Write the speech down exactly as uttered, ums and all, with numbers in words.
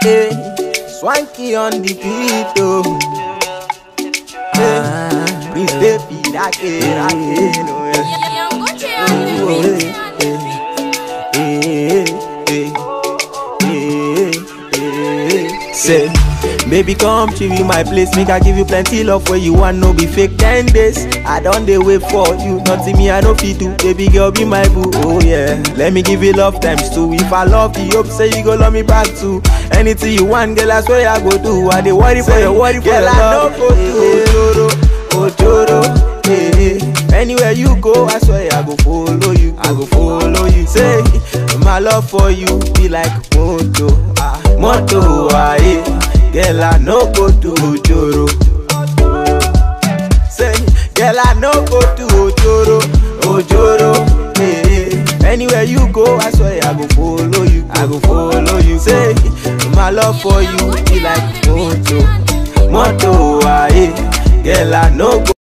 Hey, swanky on the beat, oh. Hey, Prince Baby, that kid, that kid, oh yeah. Say, baby, come chill in my place, make I give you plenty love where you want, no be fake ten days. I don't dey wait for you, nothing me I no fit do. Baby girl, be my boo, oh yeah. Let me give you love times two. If I love you, hope say you go love me back too. Anything you want, girl, I swear I go do. I dey worry for your worry for your love. Girl, I no go to Ojoro, Ojoro, eh. Anywhere you go, I swear I go follow you, I go follow you. Say, my love for you be like moto, ah, moto, ah, eh. Girl, I no go to Ojoro. Say, girl, I no go to Ojoro, Ojoro, eh. Anywhere you go, I swear I go follow you, I go follow you. Say, my love for you be like moto, moto, ah, eh. Girl, I no go.